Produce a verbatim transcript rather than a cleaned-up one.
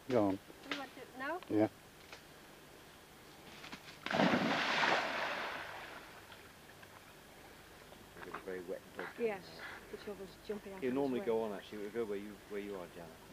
Go on. You want to now? Yeah. It's very wet and dog. Yes. The trouble is jumping out. You of his normally way. go on actually. It would go where you where you are, Janet.